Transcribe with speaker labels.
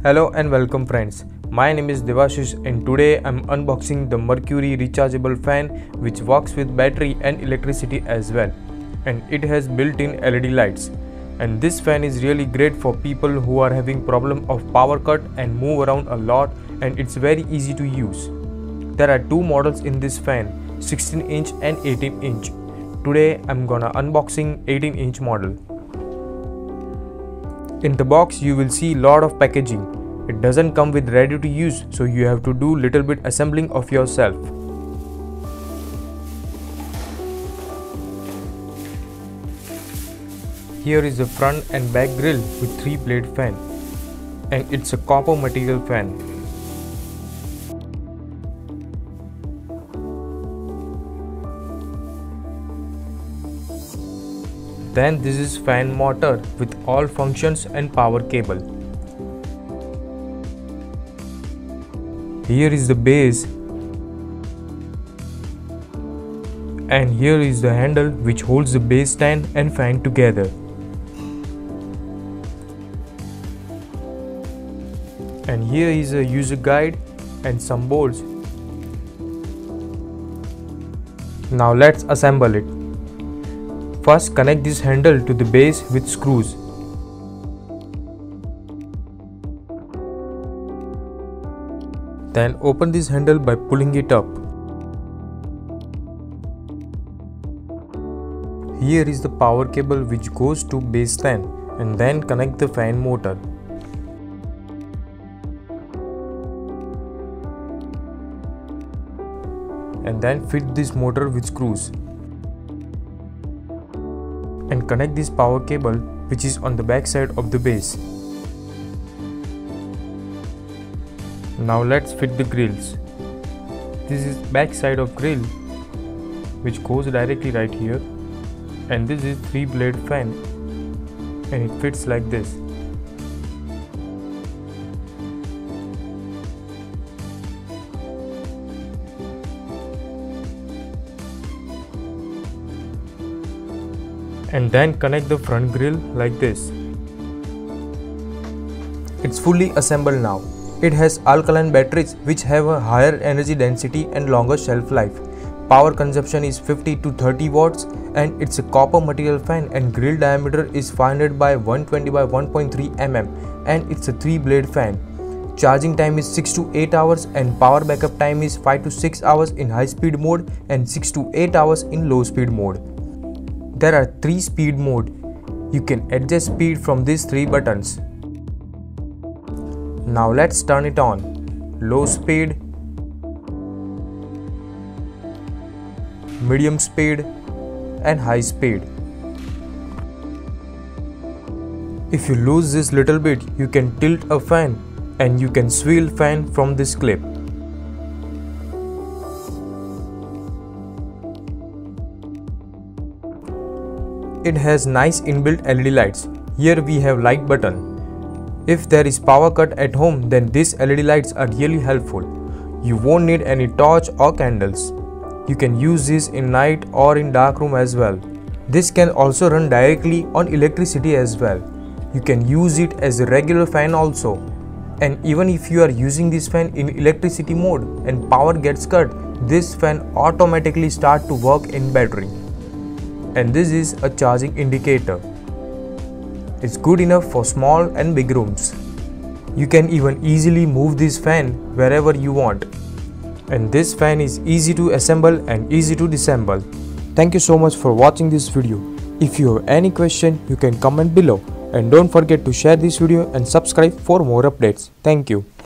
Speaker 1: Hello and welcome friends. My name is Devashish and today I'm unboxing the Mercury rechargeable fan which works with battery and electricity as well, and it has built-in LED lights. And this fan is really great for people who are having problem of power cut and move around a lot, and it's very easy to use. There are two models in this fan, 16-inch and 18-inch. Today I'm gonna unboxing 18-inch model. In the box you will see lot of packaging. It doesn't come with ready to use, so you have to do little bit assembling of yourself. Here is the front and back grill with 3-blade fan, and it's a copper material fan. Then this is fan motor with all functions and power cable. Here is the base, and here is the handle which holds the base stand and fan together. And here is a user guide and some bolts. Now let's assemble it. First, connect this handle to the base with screws. Then open this handle by pulling it up. Here is the power cable which goes to base fan, and then connect the fan motor. And then fit this motor with screws. And connect this power cable which is on the back side of the base. Now let's fit the grills. This is back side of grill which goes directly right here, and this is 3-blade fan and it fits like this. And then connect the front grill like this. It's fully assembled now. It has alkaline batteries which have a higher energy density and longer shelf life. Power consumption is 50 to 30 watts, and it's a copper material fan, and grill diameter is 500 by 120 by 1.3 mm, and it's a 3-blade fan. Charging time is 6 to 8 hours and power backup time is 5 to 6 hours in high speed mode and 6 to 8 hours in low speed mode. There are 3 speed mode. You can adjust speed from these 3 buttons. Now let's turn it on. Low speed, medium speed and high speed. If you lose this little bit, you can tilt a fan and you can swivel fan from this clip. It has nice inbuilt LED lights. Here we have light button. If there is power cut at home, then these LED lights are really helpful. You won't need any torch or candles. You can use this in night or in dark room as well. This can also run directly on electricity as well. You can use it as a regular fan also. And even if you are using this fan in electricity mode and power gets cut, this fan automatically start to work in battery. And this is a charging indicator. It's good enough for small and big rooms. You can even easily move this fan wherever you want. And this fan is easy to assemble and easy to disassemble. Thank you so much for watching this video. If you have any question, you can comment below, and don't forget to share this video and subscribe for more updates. Thank you.